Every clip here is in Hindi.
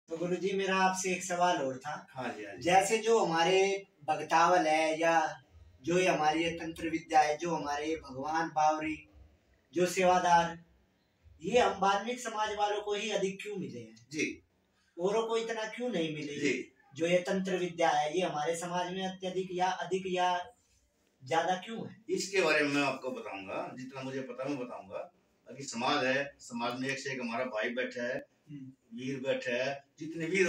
तो गुरुजी मेरा आपसे एक सवाल और था। हाँ जी, हाँ जी। जैसे जो हमारे भगतावल है या जो ये हमारी ये तंत्र विद्या है, जो हमारे भगवान बावरी, जो सेवादार, ये हम वाल्मीकि समाज वालों को ही अधिक क्यों मिले हैं जी, औरों को इतना क्यों नहीं मिले? जी। जो ये तंत्र विद्या है ये हमारे समाज में अत्यधिक या अधिक या ज्यादा क्यों है? इसके बारे में मैं आपको बताऊंगा, जितना मुझे पता मैं बताऊंगा। अभी समाज है, समाज में एक से एक हमारा भाई बैठा है, वीर बैठा है, जितने वीर।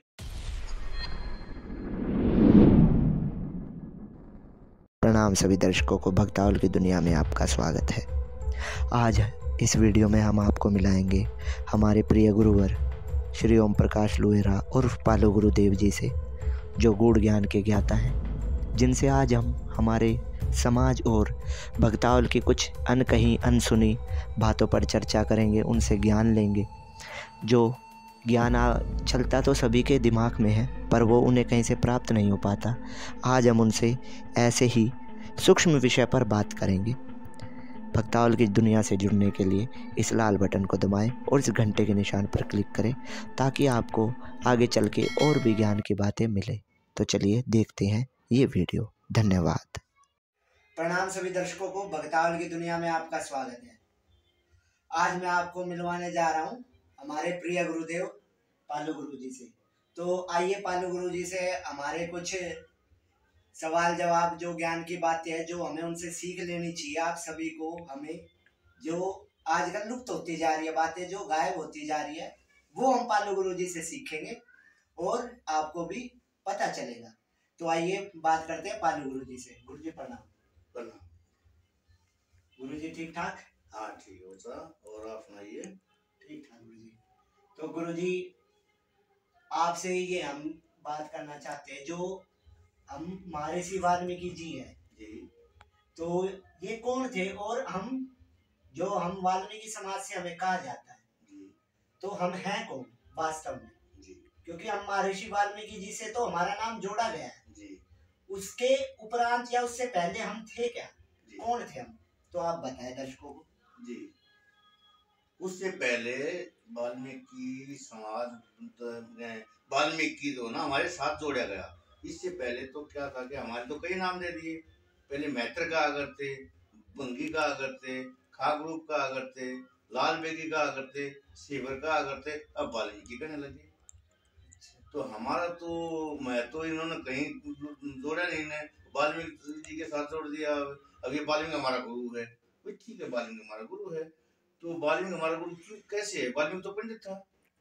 प्रणाम सभी दर्शकों को, भक्तावल की दुनिया में आपका स्वागत है। आज इस वीडियो में हम आपको मिलाएंगे हमारे प्रिय गुरुवर श्री ओम प्रकाश लुहेरा उर्फ पालू गुरुदेव जी से, जो गूढ़ ज्ञान के ज्ञाता हैं, जिनसे आज हम हमारे समाज और भक्तावल की कुछ अनकही अनसुनी बातों पर चर्चा करेंगे, उनसे ज्ञान लेंगे। जो ज्ञान चलता तो सभी के दिमाग में है, पर वो उन्हें कहीं से प्राप्त नहीं हो पाता। आज हम उनसे ऐसे ही सूक्ष्म विषय पर बात करेंगे। भक्तावल की दुनिया से जुड़ने के लिए इस लाल बटन को दबाएं और इस घंटे के निशान पर क्लिक करें, ताकि आपको आगे चल के और भी ज्ञान की बातें मिले। तो चलिए देखते हैं ये वीडियो। धन्यवाद। प्रणाम सभी दर्शकों को, भगतावल की दुनिया में आपका स्वागत है। आज मैं आपको मिलवाने जा रहा हूँ हमारे प्रिय गुरुदेव पालू गुरु जी से। तो आइए पालू गुरु जी से हमारे कुछ सवाल जवाब, जो ज्ञान की बातें हैं, जो हमें उनसे सीख लेनी चाहिए आप सभी को, हमें जो आजकल लुप्त होती जा रही है बातें, जो गायब होती जा रही है, वो हम पालू गुरु जी से सीखेंगे और आपको भी पता चलेगा। तो आइए बात करते हैं पालू गुरु जी से। गुरु जी प्रणाम। प्रणाम। गुरु जी ठीक ठाक? हाँ ठीक है बच्चा, और आप सुनाइए? ठीक ठाक गुरु जी। तो गुरु जी आपसे ये हम बात करना चाहते हैं, जो हम महर्षि वाल्मीकि जी हैं जी। तो ये कौन थे, और हम वाल्मीकि समाज से हमें कहा जाता है, जी। तो हम हैं कौन वास्तव में? जी। क्योंकि हम महर्षि वाल्मीकि जी से तो हमारा नाम जोड़ा गया है, जी। उसके उपरांत या उससे पहले हम थे क्या? जी। कौन थे हम? तो आप बताएं दर्शकों को। जी, उससे पहले वाल्मीकि समाज, वाल्मीकि जो ना हमारे साथ जोड़ा गया। इससे पहले तो क्या था कि हमारे तो कई नाम दे दिए। पहले मैत्र कहा करते, भंगी कहा करते, खागरूप कहा करते, लाल बेगी कहा करते, सेवर कहा करते, अब वाल्मीकि कहने लगे। तो हमारा तो मैं तो इन्होंने कहीं जोड़ा नहीं ने, वाल्मीकि जी के साथ जोड़ दिया। अब ये वाल्मीकि हमारा गुरु है, भाई ठीक है, वाल्मीकि हमारा गुरु है। तो वाल्मीकि हमारा गुरु क्यों कैसे है? वाल्मीकि तो पंडित था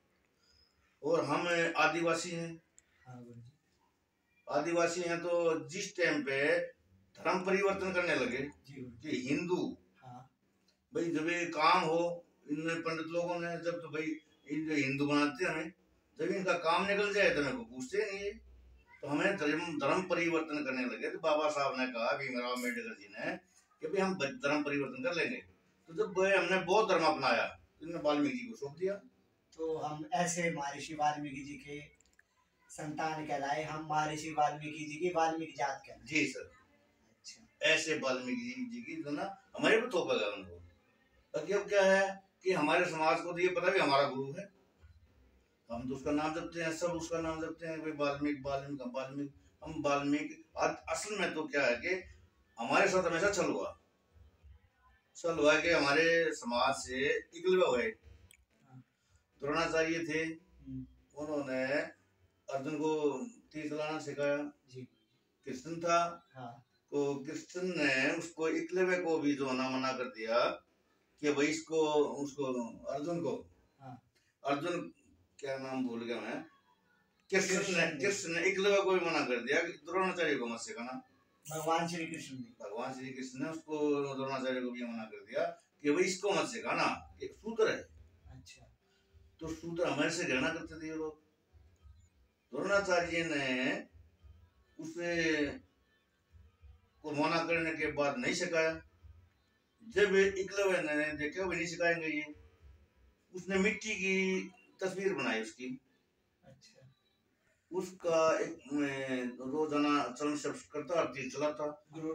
और हम आदिवासी हैं। हाँ गुरु जी। आदिवासी हैं तो जिस टाइम पे धर्म परिवर्तन करने लगे कि हिंदू, हाँ भाई जब ये काम हो इन पंडित लोगों ने, जब तो भाई इन जो हिंदू बनाते हैं हमें, जब इनका काम निकल जाए तो मेरे को पूछते नहीं है। तो हमें धर्म परिवर्तन करने लगे। तो बाबा साहब ने कहा, भीमराव अम्बेडकर जी ने, कि भाई हम धर्म परिवर्तन कर लेंगे। तो जब हमने बौद्ध धर्म अपनाया तो इन्होंने वाल्मीकि जी को सौंप दिया। तो हम ऐसे महर्षि वाल्मीकि जी के संतान कहलाए, हम महर्षि वाल्मीकि जी की वाल्मीकि जात कहलाए। जी सर। अच्छा। ऐसे वाल्मीकि जी की जो ना हमारे भी थोपेगा उनको। अब क्या है कि हमारे समाज को तो ये पता भी हमारा गुरु है, हम तो उसका नाम जपते हैं, सब उसका नाम जपते हैं, भाई वाल्मीकि वाल्मीकि वाल्मीकि। हम वाल्मीकि असल में तो क्या है कि हमारे साथ हमेशा छल हुआ कि हमारे समाज से एकलव्य हुए। द्रोणाचार्य थे, उन्होंने अर्जुन को तीर चलाना सिखाया। कृष्ण था, तो कृष्ण ने उसको एकलव्य को भी जो ना मना कर दिया कि भाई इसको उसको अर्जुन को, अर्जुन क्या नाम भूल गया मैं, कृष्ण ने एकलव्य को भी मना कर दिया कि द्रोणाचार्य को मत सिखाना। भगवान श्री कृष्ण ने उसको, द्रोणाचार्य को भी मना कर दिया कि भाई इसको मत सिखाना, एक सूत्र है। अच्छा। तो सूत्र हमारे से घृणा करते थे ये लोग। द्रोणाचार्य ने उसे को मना करने के बाद नहीं सिखाया। जब एकलव्य ने देखा भी नहीं सिखाएंगे ये, उसने मिट्टी की तस्वीर बनाई उसकी। अच्छा। उसका एक रोजाना चरण करता, तीर चलाता।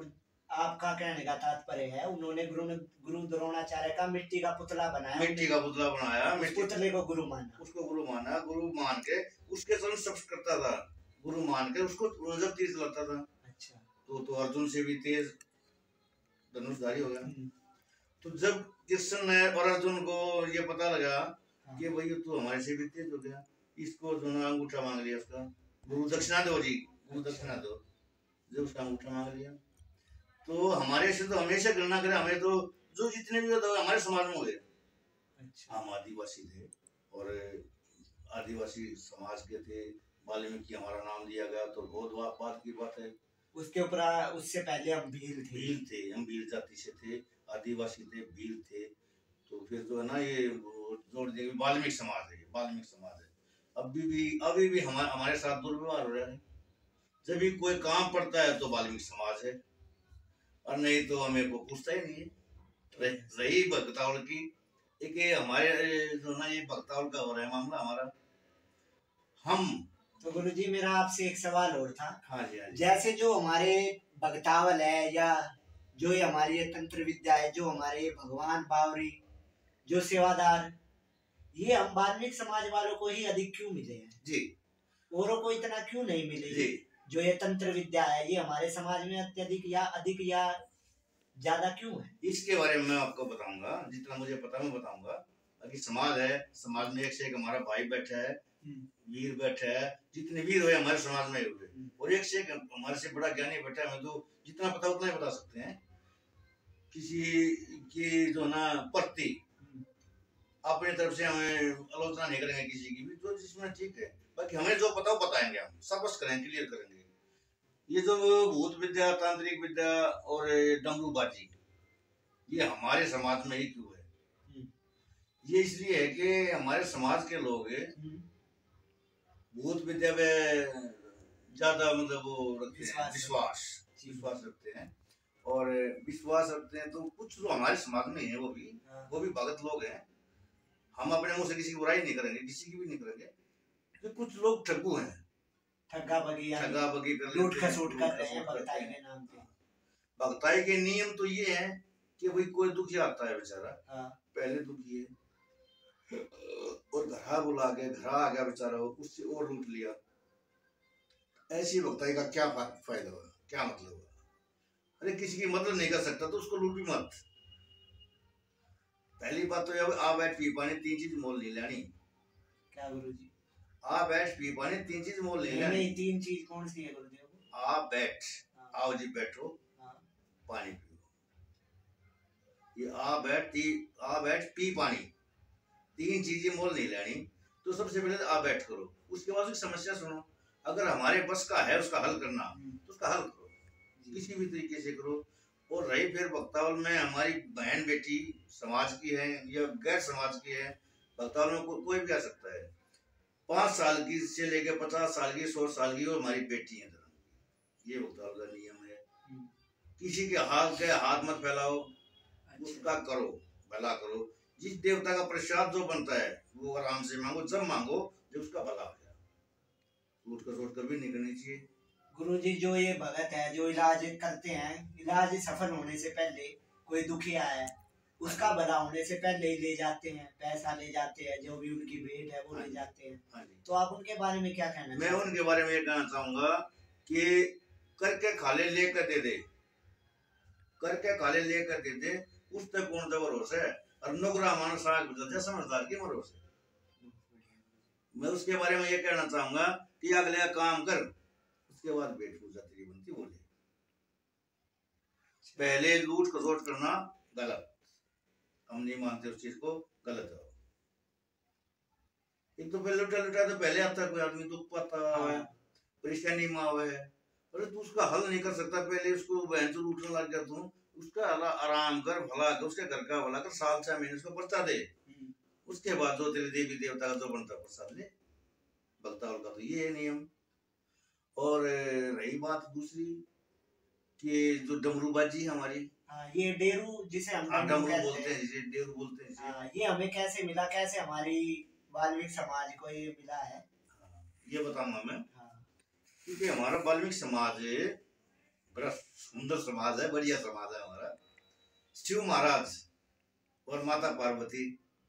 आपका कहने का तात्पर्य है उन्होंने गुरु द्रोणाचार्य का मिट्टी का पुतला बनाया, मिट्टी का पुतला बनाया, पुतले को गुरु माना, उसको गुरु माना, गुरु मान के उसके संग सब करता था, गुरु मान के उसको जब तीर चलाता था। अच्छा। तो अर्जुन से भी तेज धनुषधारी हो गया। तो जब कृष्ण ने और अर्जुन को ये पता लगा कि भाई तू हमारे से भी तेज हो गया, इसको जो ना अंगूठा मांग लिया उसका, गुरु दक्षिणा दो जी, गुरु दक्षिणा दो। जब उसका अंगूठा मांग लिया तो हमारे से तो हमेशा गणना करे, हमें तो जो जितने भी होता हमारे समाज में हो गए। अच्छा। हम आदिवासी थे और आदिवासी समाज के थे, वाल्मीकि हमारा नाम दिया गया तो बहुत बात की बात है। उसके ऊपर उससे पहले हम भील थे, हम भील जाति से थे, आदिवासी थे, भील थे। तो फिर जो है ना ये जोड़ दिया वाल्मीकि समाज है, वाल्मीकि समाज है। अभी भी हमारे साथ दुर्व्यवहार हो रहा है। जब भी कोई काम पड़ता है तो वाल्मीकि समाज है, और नहीं तो हमें को पूछता ही नहीं है। रही भक्तावल की, एक हमारे जो ना ये भक्तावल का हो रहा है मामला हमारा। हम तो गुरुजी मेरा आपसे एक सवाल और था। हाँ जी, हाँ जी। जैसे जो हमारे भक्तावल है या जो ये हमारी ये तंत्र विद्या है, जो हमारे भगवान बावरी, जो सेवादार, ये हम वाल्मीकि समाज वालों को ही अधिक क्यों मिले हैं जी, औरों को इतना क्यों नहीं मिले जी? जो ये तंत्र विद्या है ये हमारे समाज में अत्यधिक या अधिक या ज्यादा क्यों है? इसके बारे में मैं आपको बताऊंगा, जितना मुझे पता मैं बताऊंगा। अभी समाज है, समाज में एक से एक हमारा भाई बैठा है, वीर बैठा है, जितने वीर हुए हमारे समाज में हुए, और एक से एक हमारे से बड़ा ज्ञानी बैठा है। हमें तो जितना पता उतना ही बता सकते हैं। किसी की जो ना प्रति अपनी तरफ से हमें आलोचना नहीं करेंगे किसी की भी, तो जिसमें ठीक है। बाकी हमें जो पता वो बताएंगे, हम सब कुछ करेंगे, क्लियर करेंगे। ये जो भूत विद्या, तांत्रिक विद्या और डमरूबाजी, ये हमारे समाज में ही क्यों है? ये इसलिए है कि हमारे समाज के लोग भूत विद्या में ज्यादा मतलब वो रखते हैं, विश्वास रखते हैं। और विश्वास रखते हैं तो कुछ जो हमारे समाज में है वो भी भगत लोग हैं। हम अपने मुंह से किसी की बुराई नहीं करेंगे, किसी की भी नहीं करेंगे। तो कुछ लोग ठग्गू हैं, ठगा बगी कर लूट खसूट करते हैं भक्ताई के नाम पे। भक्ताई के नियम तो ये है कि भाई कोई दुखी आता है बेचारा, पहले दुखी है और घरा बुला के घरा आ गया बेचारा, उससे और लूट लिया। ऐसी भक्ताई का क्या फायदा होगा, क्या मतलब होगा? अरे किसी की मदद नहीं कर सकता तो उसको लूट भी मत। पहली बात तो यह आ बैठ पी पानी, तीन चीज मोल नहीं लेनी। क्या गुरुजी? आ बैठ पी पानी, तीन चीज मोल नहीं लेनी। नहीं, तीन चीज कौन सी है गुरुदेव? आ बैठ, आओ जी बैठो, पानी पियो। ये आ बैठ पी पानी, तीन चीजें मोल नहीं लेनी। तो सबसे पहले आ बैठ करो, उसके बाद उसकी समस्या सुनो। अगर हमारे बस का है उसका हल करना तो उसका हल करो, किसी भी तरीके से करो। और रही फिर भक्तावल में हमारी बहन बेटी समाज की है या गैर समाज की है, भक्तावल में कोई भी आ सकता है। 5 साल की से लेकर 50 साल की, 100 साल की, और हमारी बेटी है। ये भक्तावल का नियम है। किसी के हाथ मत फैलाओ, उसका करो, भला करो। जिस देवता का प्रसाद जो बनता है वो आराम से मांगो, जब मांगो जब उसका भला हो जाए। लूट खसोट कभी नहीं करनी चाहिए। गुरुजी जो ये भगत है जो इलाज करते हैं, इलाज सफल होने से पहले कोई दुखी आया है उसका भला होने से पहले ही ले जाते हैं, पैसा ले जाते हैं, जो भी उनकी भेंट है वो ले जाते हैं। तो आप उनके बारे में क्या कहना? मैं उनके बारे में ये कहना चाहूंगा कि करके खाले लेकर दे दे, करके खाले लेकर दे दे, उस तक कौन सा भरोसा है? और नुकरा मानस समझदार की भरोसा। मैं उसके बारे में ये कहना चाहूंगा कि अगले काम कर, उसके बाद बेट पूजा तेरी बनती बोले। पहले लूट खसोट करना गलत, हम नहीं मानते उस चीज को, गलत है। एक तो पहले लुटा तो पहले आता कोई आदमी तो पता परेशानी में आवे, अरे तू उसका हल नहीं कर सकता, पहले उसको बहन से लूटने लग गया तू, उसका आराम कर, भला कर, उसके घर का भला कर, 7-6 महीने उसको पर्चा दे, उसके बाद जो तेरे देवी देवता का जो बनता प्रसाद ले। भक्तावल का तो ये है नियम। और रही बात दूसरी कि जो डमरूबाजी हमारी, ये डेरू जिसे हम डमरू बोलते हैं, जिसे डेरू बोलते हैं, ये हमें कैसे मिला, कैसे हमारी वाल्मीकि समाज को ये मिला है? ये बताऊंगा मैं। क्योंकि हमारा वाल्मीकि समाज बड़ा सुंदर समाज है, बढ़िया समाज है हमारा। शिव महाराज और माता पार्वती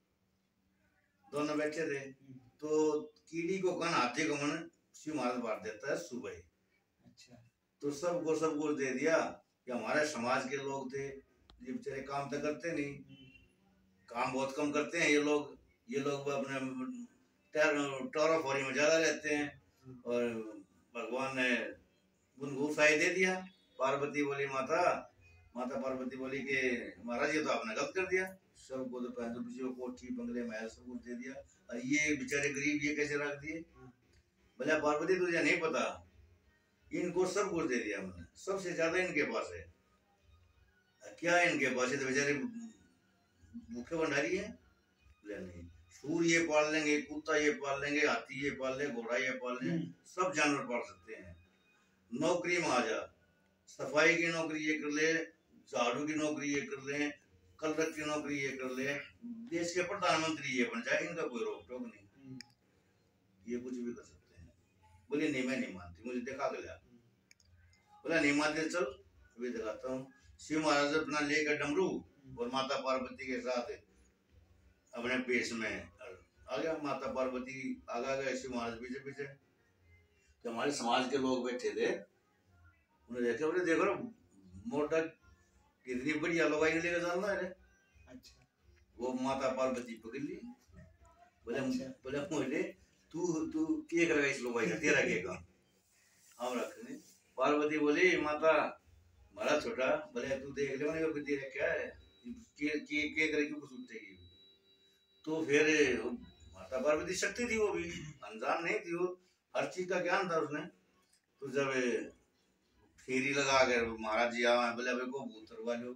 दोनों बैठे थे, तो कीड़ी को कन हाथी को मन शिव महाराज बांट देता है सुबह। अच्छा। तो सबको दे दिया कि हमारे समाज के लोग थे, ये बेचारे काम तो करते नहीं, काम बहुत कम करते हैं ये लोग अपने टोराफोरी में ज्यादा रहते हैं, और भगवान ने उनको साई दे दिया। पार्वती बोली माता पार्वती बोली कि महाराज ये तो आपने गलत कर दिया, सबको तो पैसे किसी को कोठी बंगले महल सब कुछ दे दिया, और ये बेचारे गरीब ये कैसे रख दिए। बोला पार्वती तुझे नहीं पता, इनको सब कुछ दे दिया हमने, सबसे ज्यादा इनके पास है। क्या इनके पास है? तो बेचारे भूखे भंडारी है। बोले नहीं, सूर ये पाल लेंगे, कुत्ता ये पाल लेंगे, हाथी ये पाल ले, घोड़ा ये पाल ले, सब जानवर पाल सकते हैं। नौकरी में आ जा, सफाई की नौकरी ये कर ले, झाड़ू की नौकरी ये कर ले, कलरक की नौकरी ये कर ले, देश के प्रधानमंत्री ये बन जाए, इनका कोई रोक टोक नहीं, ये कुछ भी कर सकते हैं। बोले नहीं मैं नहीं मानती, मुझे दिखा के लिया। बोला नहीं मानते, चल अभी दिखाता हूँ। शिव महाराज अपना लेकर डमरू और माता पार्वती के साथ अपने पेश में आ गया। माता पार्वती आगा गए, शिव महाराज पीछे पीछे। तो हमारे समाज के लोग बैठे थे, उन्हें देखा, बोले देखो मोटा कितनी बढ़िया लोगाई ने लेकर चलना है। अच्छा। वो माता पार्वती पकड़ ली। बोले मुझे तू क्या करेगा इस लोगाई का, तेरा क्या काम हम रखने। पार्वती बोली माता मारा छोटा, बोले तू देख ले मैंने तेरा क्या है, के करेगी कुछ उठेगी। तो फिर माता पार्वती शक्ति थी, वो भी अनजान नहीं थी, वो हर चीज का ज्ञान था उसने। तो जब फेरी लगा कर महाराज जी आवा, बोले अबे को भूत तरवा लो।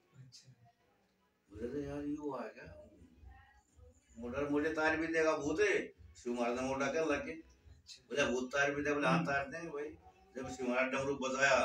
बोले यार यो आ गया, मोटे तार भी देगा भूत है। शिव महाराज ने मोटा कर लगे, बोले भूत तार भी दे, बोले हाँ तार देंगे भाई। जब शिव महाराज डमरू बजाया,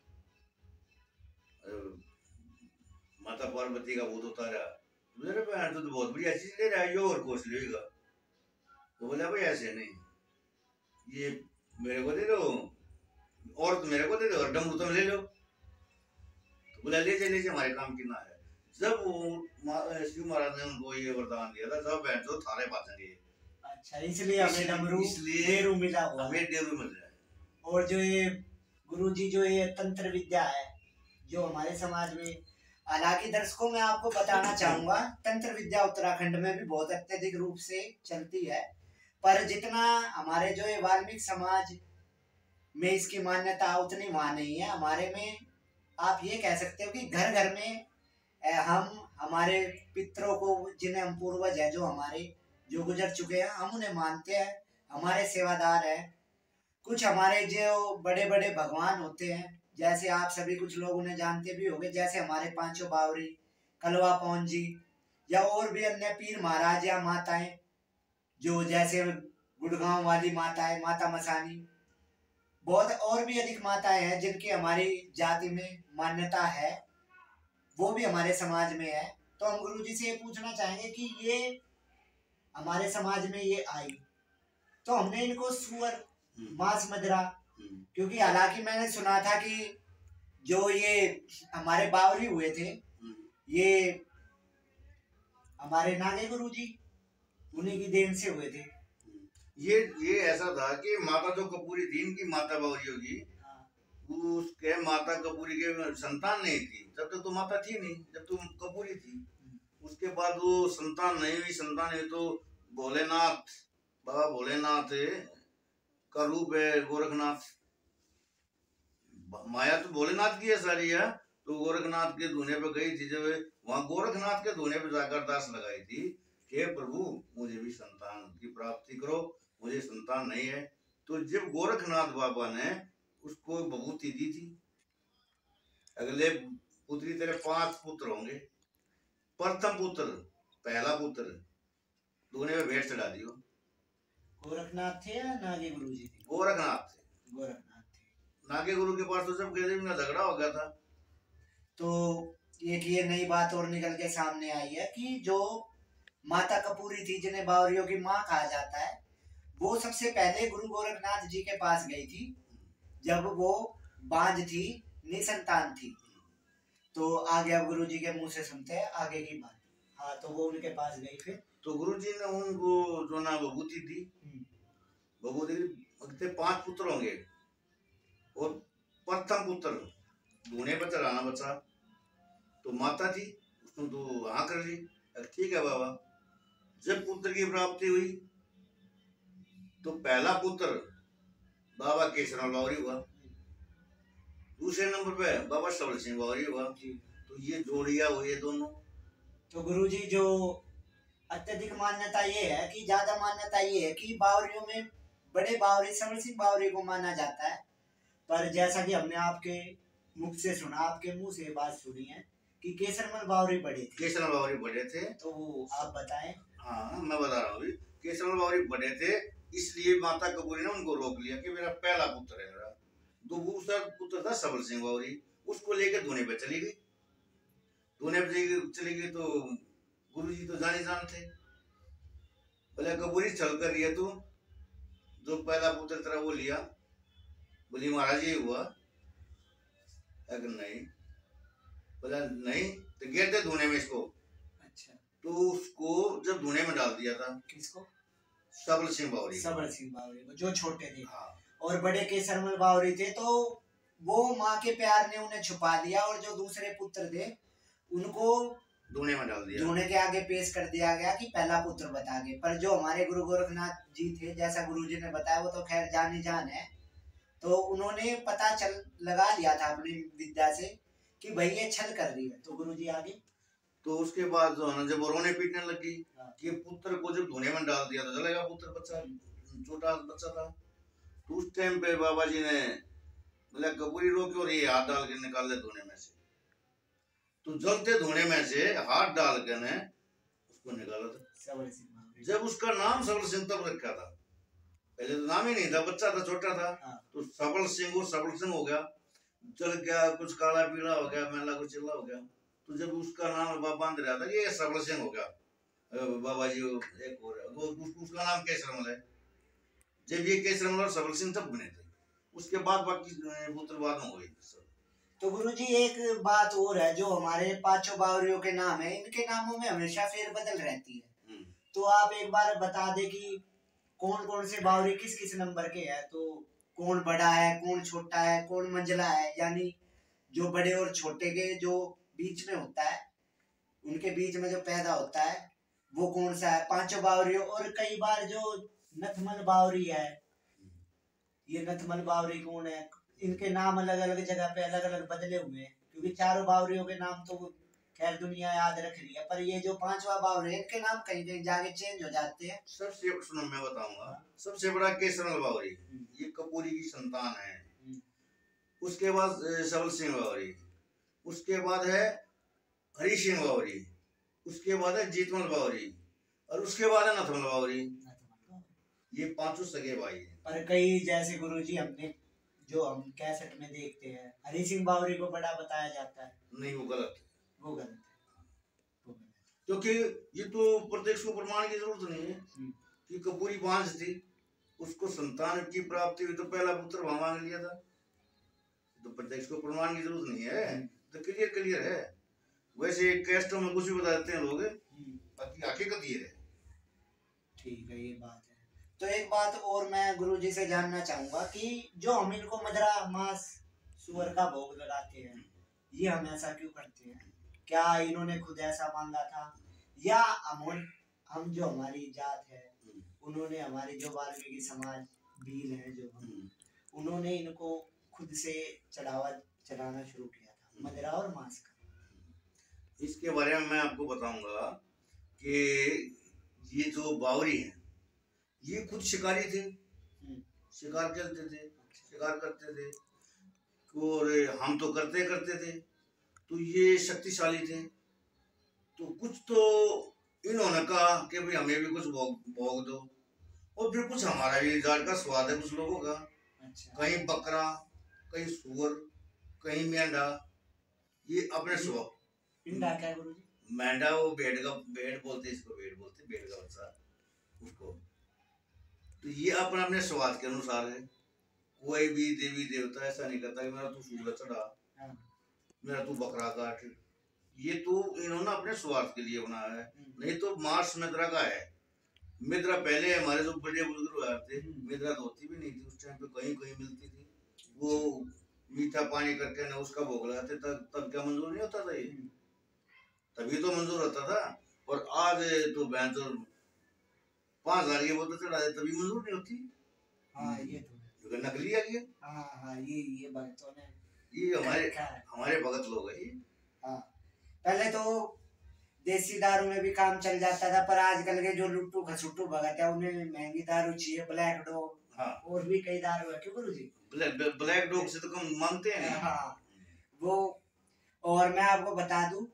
माता पार्वती का भूत उतारा। बोले बहन तो बहुत बढ़िया चीज ले रहा है, यो और कोस लेगा। तो बोला भाई ऐसे नहीं, ये मेरे को दे दो और तो मेरे को दे दो, और डमरू तुम ले लो। तो बोला ले जा हमारे काम की ना है। जब शिव महाराज ने उनको ये वरदान दिया था, जब बहन तो थारे बातेंगे। अच्छा, इसलिए हमें डमरू डेरू मिला हुआ, हमें डेरू मिल रहा है। और जो ये गुरुजी जो ये तंत्र विद्या है जो हमारे समाज में, हालांकि दर्शकों मैं आपको बताना चाहूंगा तंत्र विद्या उत्तराखंड में भी बहुत अत्यधिक रूप से चलती है, पर जितना हमारे जो ये वाल्मीकि समाज में इसकी मान्यता उतनी वहां नहीं है। हमारे में आप ये कह सकते हो कि घर घर में हम हमारे पितरों को, जिन्हें हम पूर्वज है जो हमारे जो गुजर चुके हैं, हम उन्हें मानते हैं, हमारे सेवादार हैं। कुछ हमारे जो बड़े बड़े भगवान होते हैं, जैसे आप सभी कुछ लोग उन्हें जानते भी होंगे, जैसे हमारे पांचों बावरी, कलवा पौन जी, या और भी अन्य पीर महाराज या माताएं, जो जैसे गुड़गांव वाली माता है, माता मसानी, बहुत और भी अधिक माताएं हैं जिनकी हमारी जाति में मान्यता है, वो भी हमारे समाज में है। तो हम गुरुजी से ये पूछना चाहेंगे कि ये हमारे समाज में ये आई, तो हमने इनको सुअर, मांस, मदिरा, क्योंकि हालांकि मैंने सुना था कि जो ये हमारे बावरी हुए थे, ये हमारे नागे गुरुजी उन्हीं की देन से हुए थे। ये ऐसा था कि माता जो कपूरी थी, इनकी माता बावरी होगी, उसके माता कपूरी के संतान नहीं थी, जब तक तो माता थी नहीं, जब तुम कपूरी थी। उसके बाद वो संतान नहीं हुई, तो भोलेनाथ, बाबा भोलेनाथ का रूप है गोरखनाथ। माया तो भोलेनाथ की है सारी है, तो गोरखनाथ के धुने पे गई थी। जब वहां गोरखनाथ के धुने पे जाकर दास लगाई थी कि प्रभु मुझे भी संतान की प्राप्ति करो, मुझे संतान नहीं है। तो जब गोरखनाथ बाबा ने उसको बभूति दी थी, अगले पुत्री तेरे 5 पुत्र होंगे, प्रथम पुत्र, पहला पुत्र धुने पे भेंट चढ़ा दियो। गोरखनाथ थे या नागे गुरुजी थे? गोरखनाथ थे। गोरखनाथ थे। नागे गुरु के पास तो सब कहते में झगड़ा हो गया था। तो एक ये नई बात और निकल के सामने आई है कि जो माता कपूरी थी, जिन्हें बावरियों की माँ कहा जाता है, वो सबसे पहले गुरु गोरखनाथ जी के पास गई थी जब वो बांझ थी, निसंतान थी। तो आगे अब गुरुजी के मुंह से सुनते हैं आगे की बात। हाँ, तो वो उनके पास गई फिर। तो गुरुजी ने उनको जो ना विभूति दी, विभूति के 5 पुत्र होंगे और प्रथम पुत्र धूने पर चढ़ाना बच्चा। तो माता थी, उसने तो हाँ कर ली, ठीक है बाबा। जब पुत्र की प्राप्ति हुई तो पहला पुत्र बाबा केशवलाल बावरी हुआ, दूसरे नंबर पे बाबा सबल सिंह बावरी हुआ। तो ये जोड़िया हुई है दोनों। तो गुरुजी जो अत्यधिक मान्यता ये है कि ज्यादा मान्यता ये है कि बावरियों में बड़े बावरी सबल सिंह बावरी को माना जाता है। पर जैसा कि हमने आपके मुख से सुना, आपके मुंह से बात सुनी है कि केसरमल बावरी बड़े थे। केशवलाल बावरी बड़े थे, तो आप बताएं। हाँ मैं बता रहा हूँ, केशवलाल बावरी बड़े थे, इसलिए माता कपूरी ने उनको रोक लिया कि मेरा पहला पुत्र है। मेरा दूसरा पुत्र था सबल सिंह बावरी, उसको लेकर धूने पे चली गई। धूने पे चली गई तो गुरुजी तो जाने जान थे, बोले कपूरी चल कर रही है तू, जो पहला पुत्र तेरा वो लिया। बोली महाराज ये हुआ, अगर नहीं, बोला नहीं तो गिर दे धूने में इसको। अच्छा, तो उसको जब धूने में डाल दिया था। किसको? सबल सिंह बावरी। सबल सिंह बावरी को, जो छोटे थे। हाँ। और बड़े केसरमल बावरी थे, तो वो माँ के प्यार ने उन्हें छुपा लिया और जो दूसरे पुत्र थे उनको धूने में डाल दिया। धूने के आगे पेश कर दिया गया कि पहला पुत्र बता के। पर जो हमारे गुरु गोरखनाथ जी थे, जैसा गुरुजी ने बताया, वो तो खैर जानी जान है। तो उन्होंने पता लगा लिया था अपनी विद्या से कि भाई ये छल कर रही है। तो गुरुजी आगे। तो उसके बाद जो है ना, जब रोने पीटने लगी कि पुत्र को जब धूने में डाल दिया तो जलेगा पुत्र, बच्चा छोटा बच्चा था। तो उस टाइम पे बाबा जी ने बोला कपूरी रोके और ये हाथ डाल के निकाल दे धूने में से। तो जलते धूने में से हाथ डाल के ने उसको निकाला था सबल सिंह। जब उसका नाम सबल सिंह तब रखा था, पहले तो नाम ही नहीं था, बच्चा था, छोटा था। तो सबल सिंह हो गया, जल गया, कुछ काला पीला हो गया, मैला कुछ चिल्ला हो गया। तो जब उसका नाम बाबा बांध रहा था ये सबल सिंह हो गया, बाबा जी एक हो रहा, तो उसका नाम केसरमल है। जब ये केसरमल और सबल सिंह तब बने थे, उसके बाद बाकी पुत्र बाद में हुए। तो गुरुजी एक बात और है, जो हमारे पांचों बावरियों के नाम है, इनके नामों में हमेशा फेरबदल रहती है। तो आप एक बार बता दे कि कौन कौन से बावरी किस किस नंबर के हैं। तो कौन बड़ा है, कौन छोटा है, कौन मंझला है, यानी जो बड़े और छोटे के जो बीच में होता है, उनके बीच में जो पैदा होता है वो कौन सा है पांचों बावरियों। और कई बार जो नथमल बावरी है, ये नथमल बावरी कौन है, इनके नाम अलग अलग जगह पे अलग अलग बदले हुए हैं, क्योंकि चारों बावरियों के नाम तो खैर दुनिया याद रख रही है, पर ये जो पांचवा बावरी है इनके नाम कहीं कहीं जाके चेंज हो जाते हैं। सबसे सुनो मैं बताऊंगा, सबसे बड़ा केसरमल बावरी, ये कपूरी की संतान है। उसके बाद सबल सिंह बावरी, उसके बाद है हरि सिंह बावरी, उसके बाद है जीतमल बावरी, और उसके बाद है नथमल बावरी। ये पांचों सगे भाई हैं। पर कई जैसे गुरुजी हमने जो हम कैसेट में देखते हैं, हरि सिंह बावरी को बड़ा बताया जाता है। नहीं, वो गलत है, वो गलत है, क्योंकि ये तो प्रत्यक्ष को प्रमाण की जरूरत नहीं है कि कपूरी बांझ थी, उसको संतान की प्राप्ति हुई तो पहला पुत्र वहां मांग लिया था, तो प्रत्यक्ष को प्रमाण की जरूरत नहीं है, तो क्लियर है। वैसे कैस्टों में कुछ भी बता देते हैं लोग, बाकी हकीकत ये है। ठीक है, ये बात है। तो एक बात और मैं गुरुजी से जानना चाहूंगा कि जो हम इनको मदरा मांस सुअर का भोग लगाते हैं, ये हम ऐसा क्यों करते हैं? क्या इन्होंने खुद ऐसा मांगा था, या हम जो हमारी जात है, उन्होंने हमारी जो वाल्मीकि समाज भील है जो हम, उन्होंने इनको खुद से चढ़ाना शुरू किया था मदरा और मांस का? इसके बारे में मैं आपको बताऊंगा कि ये जो बावरी हैं ये खुद शिकारी थे, शिकार खेलते थे, शिकार करते थे, और हम तो करते थे। तो ये शक्तिशाली थे, तो कुछ तो इन्होंने कहा कि भाई हमें भी कुछ भोग दो, और फिर कुछ हमारा भी जाट का स्वाद है कुछ लोगों का। अच्छा। कहीं बकरा, कहीं सुअर, कहीं मेंढा, ये अपने स्वभाव। मेंढा क्या है गुरुजी? मेंढा वो भेड़ बोलते, इसको भेड़ बोलते, भेड़ का बच्चा उसको। तो ये अपने स्वाद के अनुसार है, कोई भी देवी देवता ऐसा नहीं करता कि मेरा तू सूरज चढ़ा हाँ। मेरा तू बकरा काट, ये तो इन्होंने अपने स्वार्थ के लिए बनाया है। नहीं तो मार्स मित्रा का है। मित्रा पहले हमारे जो बड़े बुजुर्ग हुए थे, मित्रा तो होती भी नहीं थी उस टाइम पे, कहीं कहीं मिलती थी। वो मीठा पानी करके ना उसका भोग लगाते, तब क्या मंजूर नहीं होता था ये? तभी तो मंजूर होता था। और आज तो बहन तो 5,000 की बोतल चढ़ा दे तभी मंजूर नहीं होती। हाँ ये तो क्योंकि नकली आ गया। हाँ हाँ, ये भक्तों ने ये हमारे भगत लोग है ये। हाँ, पहले तो देसी दारू में भी काम चल जाता था, पर आजकल के जो लुट्टू खसुट्टू भगत है उन्हें महंगी दारू चाहिए, ब्लैक डॉग। हाँ। और भी कई दारू है, क्यों गुरु जी? ब्लैक डॉग से तो कम मानते हैं। हाँ वो। और मैं आपको बता दूं,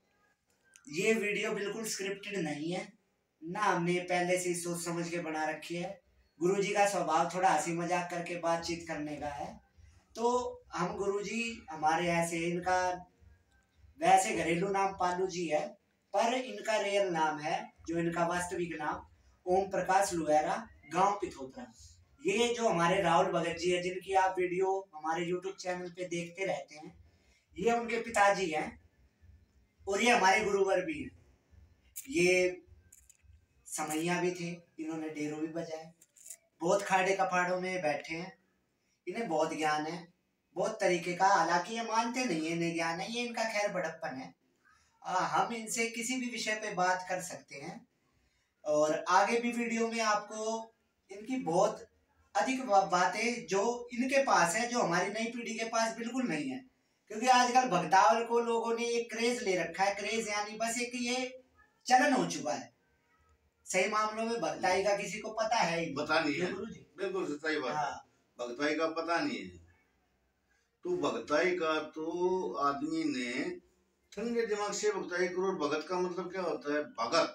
ये वीडियो बिल्कुल स्क्रिप्टेड नहीं है ना, हमने पहले से सोच समझ के बना रखी है। गुरुजी का स्वभाव थोड़ा हंसी मजाक करके बातचीत करने का है, तो हम गुरुजी हमारे ऐसे, इनका वैसे घरेलू नाम पालू जी है, पर इनका रियल नाम है, जो इनका वास्तविक नाम ओम प्रकाश लुहेरा, गांव पिथोतरा। ये जो हमारे राहुल भगत जी है, जिनकी आप वीडियो हमारे यूट्यूब चैनल पे देखते रहते हैं, ये उनके पिताजी हैं और ये हमारे गुरुवर भी हैं। ये समैया भी थे, इन्होंने डेरो भी बजाए, बहुत खाड़े कपाड़ों में बैठे हैं, इन्हें बहुत ज्ञान है, बहुत तरीके का। हालांकि ये मानते नहीं है इन्हें ज्ञान है, ये इनका खैर बड़प्पन है। हम इनसे किसी भी विषय पे बात कर सकते हैं, और आगे भी वीडियो में आपको इनकी बहुत अधिक बातें जो इनके पास है, जो हमारी नई पीढ़ी के पास बिल्कुल नहीं है। क्योंकि आजकल भक्तावल को लोगों ने एक क्रेज ले रखा है, क्रेज यानी बस एक ये चलन हो चुका है। सही मामलों में भक्ताई का किसी को पता है ही पता नहीं है। गुरु जी बिल्कुल सही बात। हाँ। भक्ताई का पता नहीं है। तो भक्ताई का तो आदमी ने ठंडे दिमाग से भक्ताई करो। भगत का मतलब क्या होता है? भगत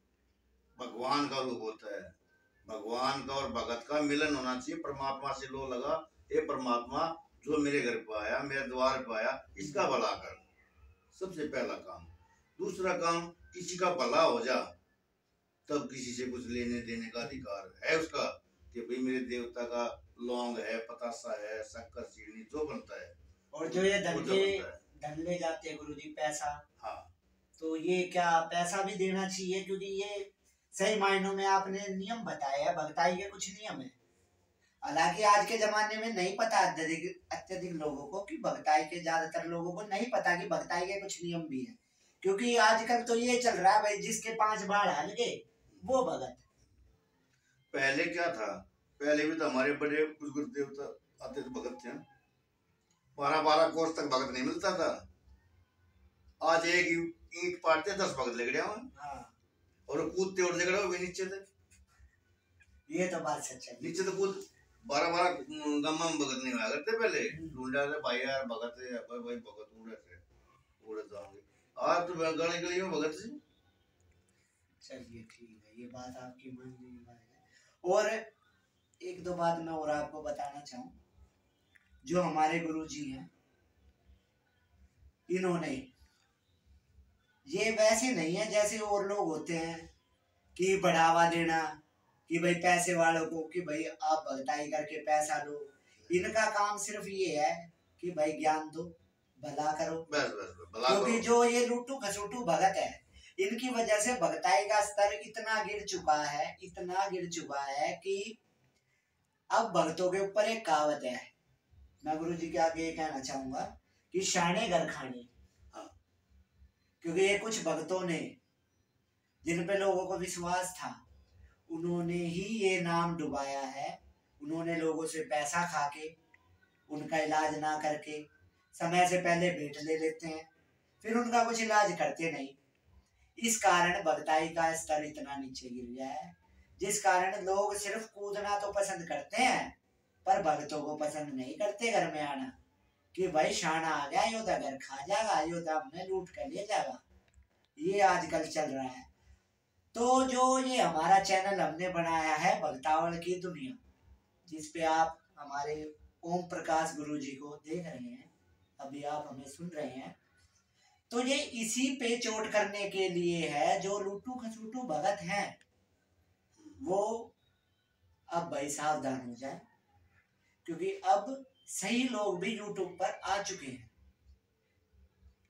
भगवान का रूप होता है। भगवान का और भगत का मिलन होना चाहिए। परमात्मा से लो लगा, हे परमात्मा जो मेरे घर पे आया, मेरे द्वार पे आया, इसका भला कर, सबसे पहला काम। दूसरा काम, किसी का भला हो जा, तब किसी से कुछ लेने देने का अधिकार है उसका, कि भाई मेरे देवता का लौंग है, पतासा है, शक्कर चीनी जो बनता है। और जो ये धन ले जाते हैं गुरुजी, पैसा, हाँ, तो ये क्या पैसा भी देना चाहिए? क्योंकि ये सही मायनों में आपने नियम बताया है, भक्ताई के कुछ नियम है। हालांकि आज के जमाने में नहीं पता अत्यधिक लोगों को, कि भक्ताई के ज्यादातर लोगों को नहीं पता कि भक्ताई के कुछ नियम भी है। क्योंकि आजकल तो ये चल रहा है भाई, जिसके 5 बाढ़ हल गए वो भगत। पहले क्या था? पहले भी तो हमारे बड़े बुजुर्ग देवता आते थे, भगत थे। 12-12 कोस तक भगत नहीं मिलता था। आज एक ईंट पाटते 10 भगत लग गया। हाँ। और कूदते और जगह भी नीचे थे। ये तो बात सच है। नीचे तो कूद 12-12 गम्मा में भगत नहीं हुआ करते पहले। ढूंढा थे भाई यार भगत है, भाई भगत उड़े जाओगे। आज तो गली गली में भगत से। चलिए ठीक है, ये बात आपकी मान ली। और एक दो बात मैं और आपको बताना चाहूँ, जो हमारे गुरुजी हैं, इन्होंने ये वैसे नहीं है जैसे और लोग होते हैं कि बढ़ावा देना, कि भाई पैसे वालों को, कि भाई आप भक्ताई करके पैसा लो। इनका काम सिर्फ ये है कि भाई ज्ञान दो, भला करो। क्योंकि जो ये लुट्टू खसुट्टू भगत है, इनकी वजह से भक्ताई का स्तर इतना गिर चुका है कि अब भक्तों के ऊपर एक कहावत है, मैं गुरु जी के आगे ये कहना चाहूंगा कि शाने घर खाने। हाँ। क्योंकि ये कुछ भक्तों ने, जिन पे लोगों को विश्वास था, उन्होंने ही ये नाम डुबाया है। उन्होंने लोगों से पैसा खा के, उनका इलाज ना करके, समय से पहले भेंट ले लेते हैं, फिर उनका कुछ इलाज करते नहीं। इस कारण भक्ताई का स्तर इतना नीचे गिर गया है, जिस कारण लोग सिर्फ कूदना तो पसंद करते हैं, पर भक्तों को पसंद नहीं करते घर में आना, कि भाई शाना आ गया, योद्धा घर खा जाएगा, योद्धा हमने लूट कर ले जाएगा। ये आजकल चल रहा है। तो जो ये हमारा चैनल हमने बनाया है भक्तावल की दुनिया, जिसपे आप हमारे ओम प्रकाश गुरु जी को देख रहे हैं, अभी आप हमें सुन रहे हैं, तो ये इसी पे चोट करने के लिए है। जो लुट्टू खसुट्टू भगत हैं, वो अब भाई सावधान हो जाए, क्योंकि अब सही लोग भी यूट्यूब पर आ चुके हैं।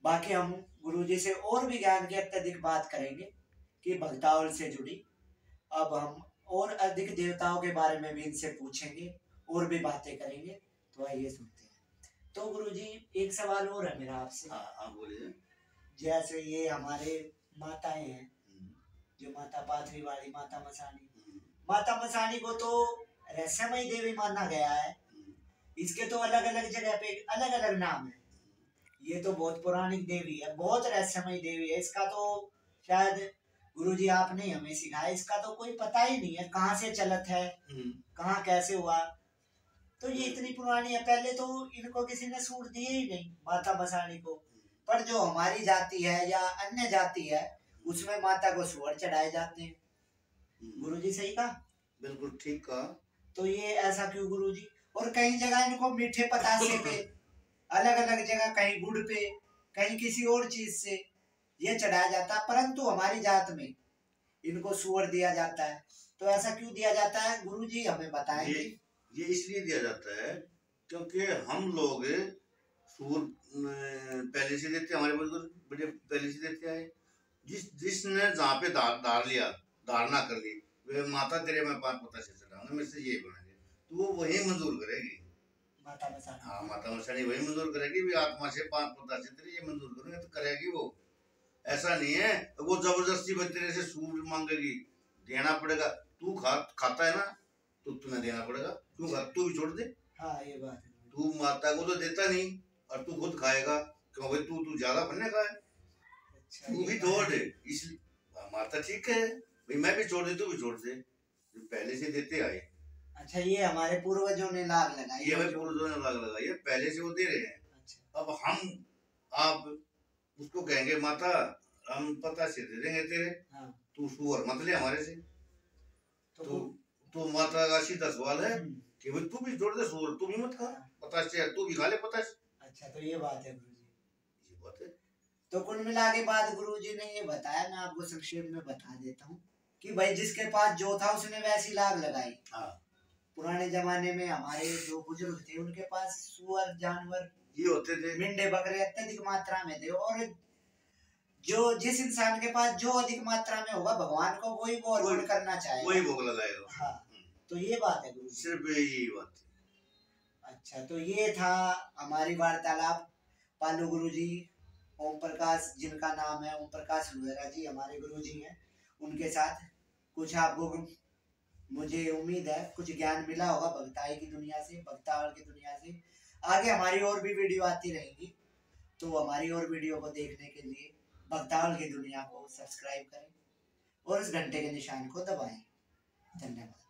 बाकी हम गुरुजी से और भी ज्ञान की अत्यधिक बात करेंगे कि भक्तावल से जुड़ी। अब हम और अधिक देवताओं के बारे में भी इनसे पूछेंगे और भी बातें करेंगे। तो आइए सुनते हैं। तो गुरुजी एक सवाल और है मेरा आपसे। हाँ बोलिए। जैसे ये हमारे माताएं हैं, जो माता पाथरी वाली, माता मसानी, माता मसानी को तो रहस्यमयी देवी माना गया है। इसके तो अलग अलग जगह पे अलग अलग नाम है। ये तो बहुत पौराणिक देवी है, बहुत रहस्यमयी देवी है। इसका तो शायद गुरुजी आपने हमें सिखाया, इसका तो कोई पता ही नहीं है कहाँ से चलत है, कहाँ कैसे हुआ। तो ये इतनी पुरानी है, पहले तो इनको किसी ने सूट दिए ही नहीं माता मसानी को। पर जो हमारी जाति है या अन्य जाति है उसमें माता को सुअर चढ़ाए जाते हैं। गुरुजी सही कहा? बिल्कुल ठीक कहा। तो ये ऐसा क्यों गुरुजी? और कई जगह इनको मीठे पतासे पे, अलग अलग जगह कहीं गुड़ पे, कहीं किसी और चीज से ये चढ़ाया जाता है, परंतु हमारी जात में इनको सुअर दिया जाता है। तो ऐसा क्यों दिया जाता है गुरुजी, हमें बताएंगे? ये इसलिए दिया जाता है क्योंकि हम लोग सूर पहले से देते, हमारे बुजुर्ग बड़े पहले से देते आए। जिसने जहाँ पे धार लिया, धारणा कर ली, वे माता तेरे में पान पता से चढ़ाऊंगा, मेरे से ये बनेंगे, तो वो वही मंजूर करेगी माता मसानी। हाँ, माता मसानी वही मंजूर करेगी। भी आत्मा से पान पता से तेरे ये मंजूर करेंगे तो करेगी वो। ऐसा नहीं है वो जबरदस्ती तेरे से सूर मांगेगी, देना पड़ेगा। तू खाता है ना तो तुम्हें देना पड़ेगा। तू भी छोड़ दे। हाँ ये बात है। तू माता को तो देता नहीं और तू खुद खाएगा, क्यों भाई? तू ज्यादा बनने का है। अच्छा, तू भी छोड़ दे। इसलिए माता ठीक है भाई, मैं भी छोड़ दे, तू भी छोड़ दे, पहले से देते आए। अच्छा, ये हमारे पूर्वजों ने लाग लगाई, ये हमारे पूर्वजों ने लाग लगाई है, पहले से वो दे रहे हैं। अच्छा। अब आप उसको कहेंगे माता हम पता से दे देंगे तेरे। हाँ। तू सुअर मत ले हमारे से। तो माता का सीधा सवाल है कि भाई तू भी जोड़ दे सुअर, तू भी मत खा। हाँ। पता से तू भी खा ले पता से। अच्छा, तो ये बात है गुरुजी, ये बात है। तो कुल मिला के बाद गुरुजी ने ये बताया, मैं आपको संक्षेप में बता देता हूँ कि भाई जिसके पास जो था उसने वैसी लाग लगाई। हाँ। पुराने जमाने में हमारे जो बुजुर्ग थे उनके पास सुअर जानवर ये होते थे, मेंढे बकरे अत्यधिक मात्रा में थे। और जो जिस इंसान के पास जो अधिक मात्रा में होगा भगवान को वही वो अर्पण करना चाहेगा, वही भोग लगाएगा। हाँ, तो ये बात है गुरुजी, सिर्फ यही बात। अच्छा, तो ये था हमारी वार्तालाप पालू गुरुजी, ओम प्रकाश, जिनका नाम है ओम प्रकाश लुहेरा जी, हमारे गुरुजी हैं, उनके साथ कुछ आपको, मुझे उम्मीद है कुछ ज्ञान मिला होगा भक्ताई की दुनिया से, भक्तावल की दुनिया से। आगे हमारी और भी वीडियो आती रहेंगी, तो हमारी और वीडियो को देखने के लिए भक्तावल की दुनिया को सब्सक्राइब करें और इस घंटे के निशान को दबाएं। धन्यवाद।